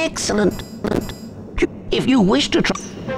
Excellent. If you wish to try...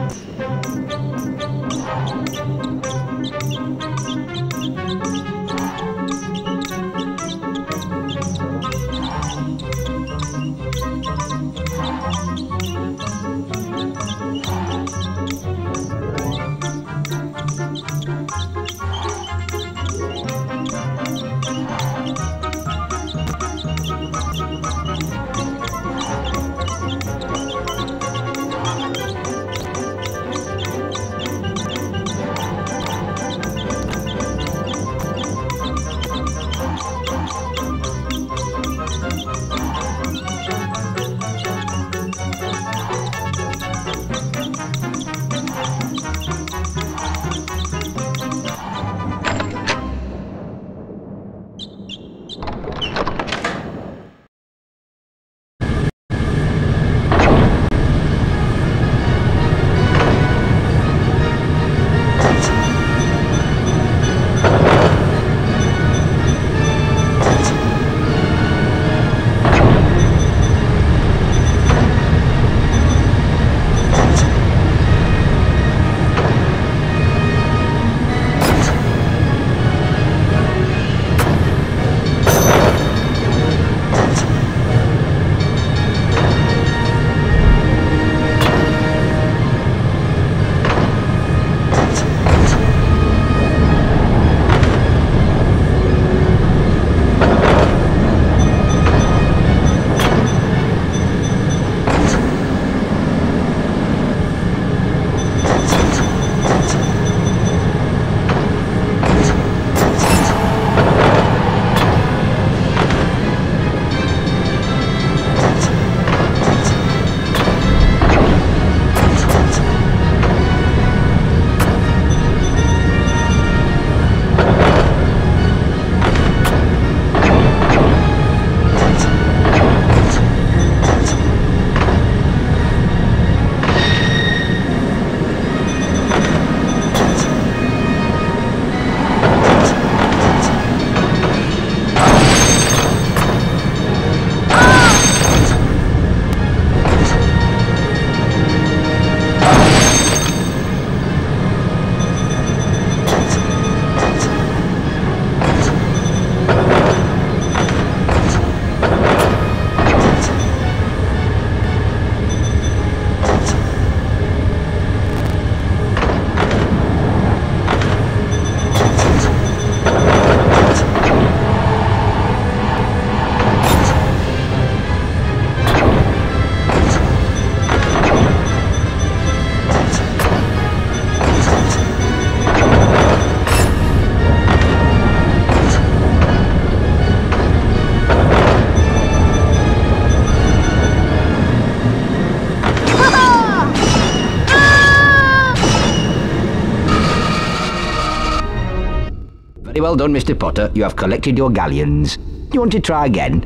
Very well done, Mr. Potter. You have collected your galleons. Do you want to try again?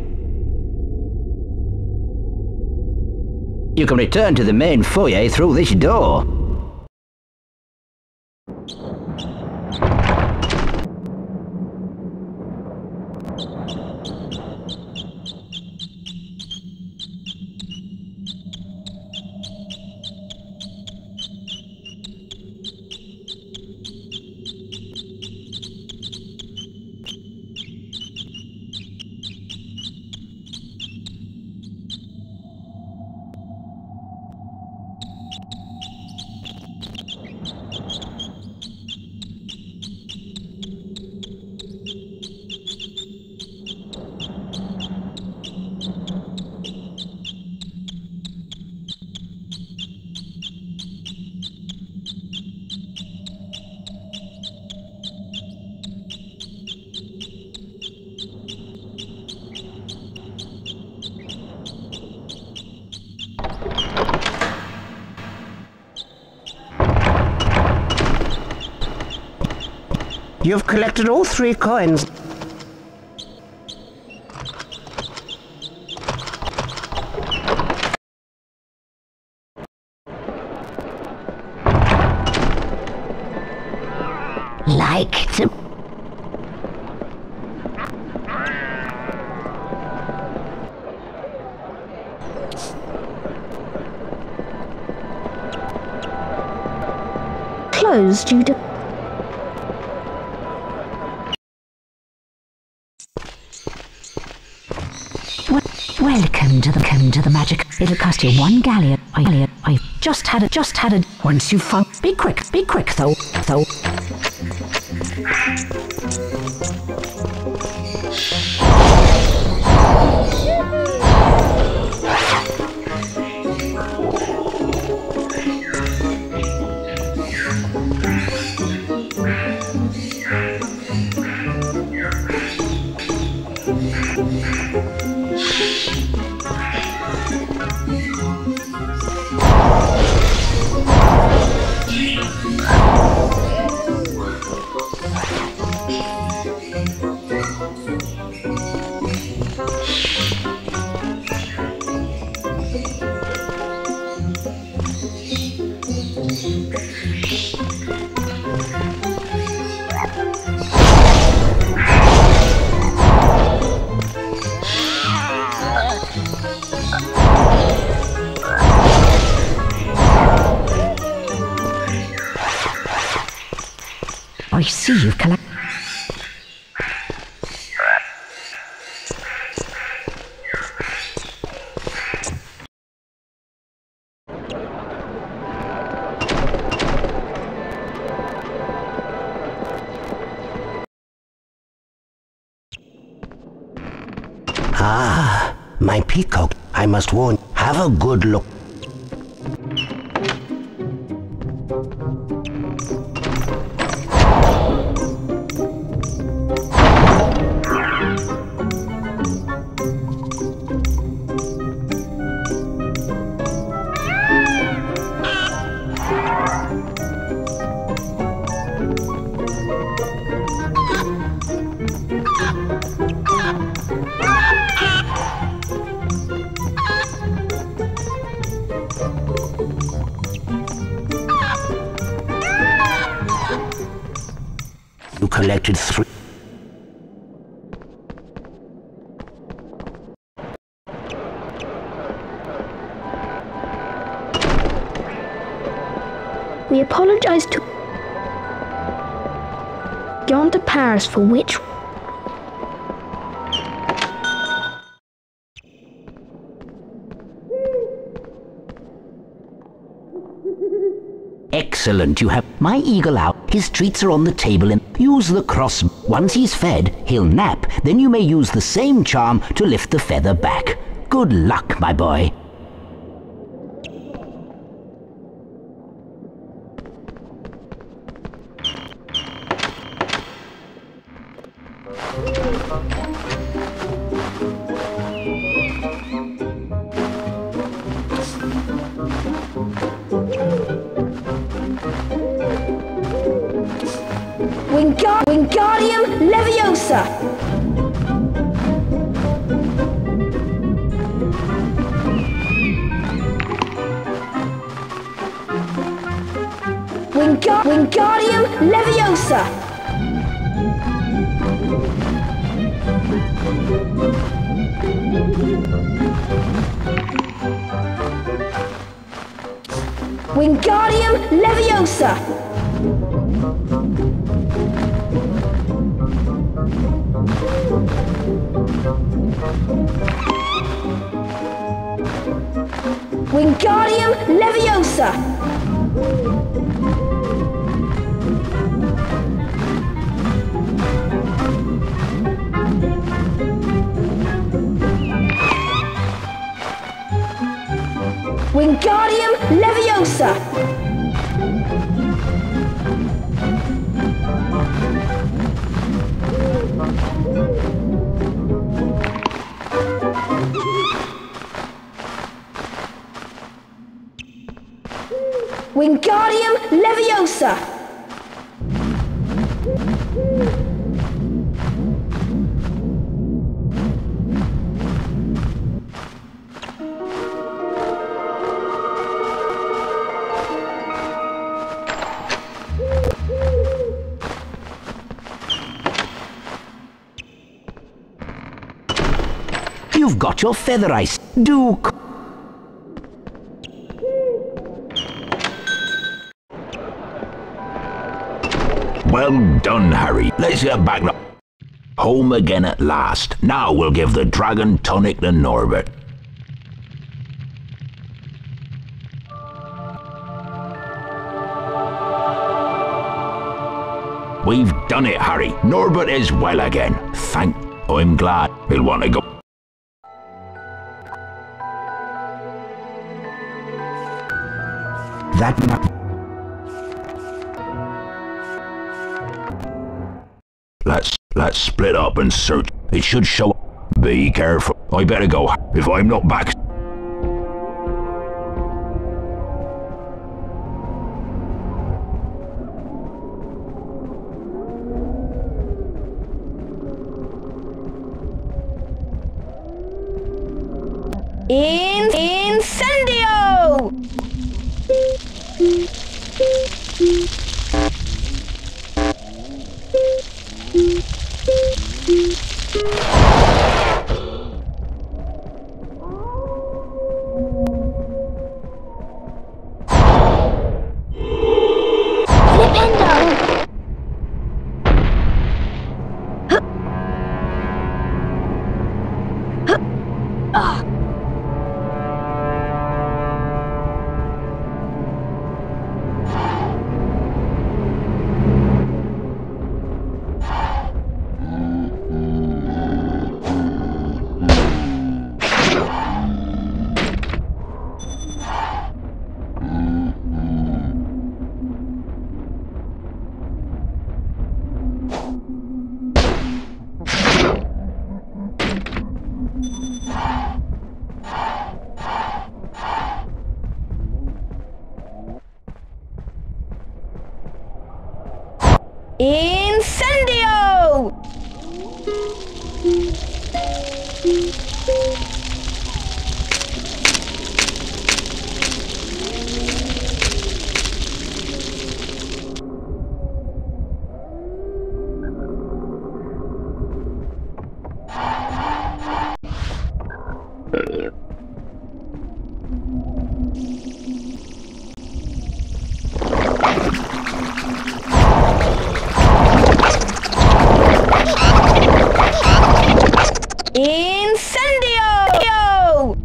You can return to the main foyer through this door. You've collected all 3 coins. Like to... closed due to... Welcome to the magic. It'll cost you 1 galleon. I just had a. Once you found. Be quick though. I see you've collected. Ah, my peacock. I must warn. Have a good look. You collected 3. We apologize to... Gone to Paris for which... Excellent, you have my eagle out. His treats are on the table and use the cross. Once he's fed, he'll nap. Then you may use the same charm to lift the feather back. Good luck, my boy. Wingardium Leviosa! Wingardium Leviosa! Wingardium Leviosa! Wingardium Leviosa! Wingardium Leviosa! Wingardium Leviosa! You've got your feather ice. Do... Well done, Harry. Let's get back now. Home again at last. Now we'll give the dragon tonic to Norbert. We've done it, Harry. Norbert is well again. I'm glad. He'll want to go. Let's split up and search. It should show up. Be careful. I better go. If I'm not back. Incendio! Incendio! Incendio!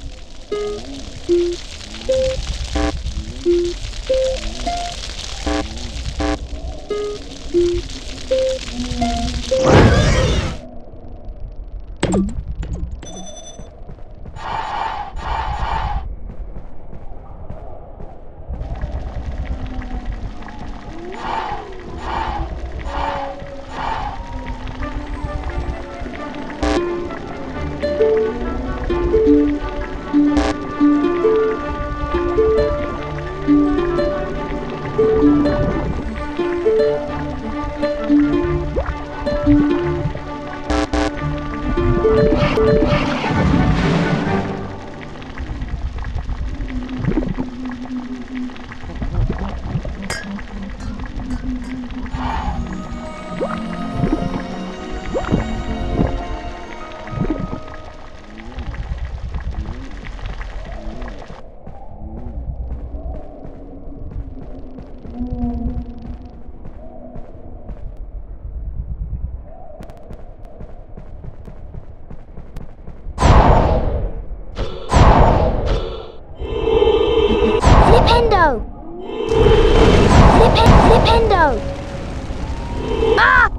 Flipendo! Ah!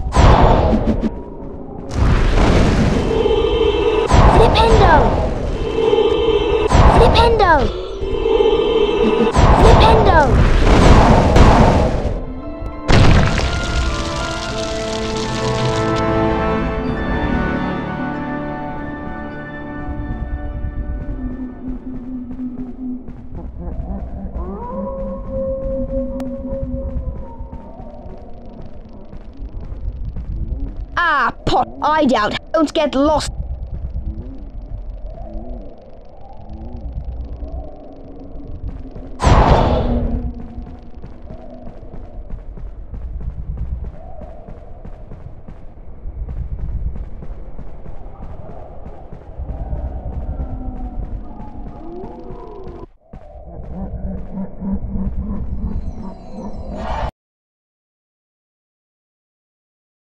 Flipendo! Flipendo! Flipendo! Ah, pot! I doubt. Don't get lost.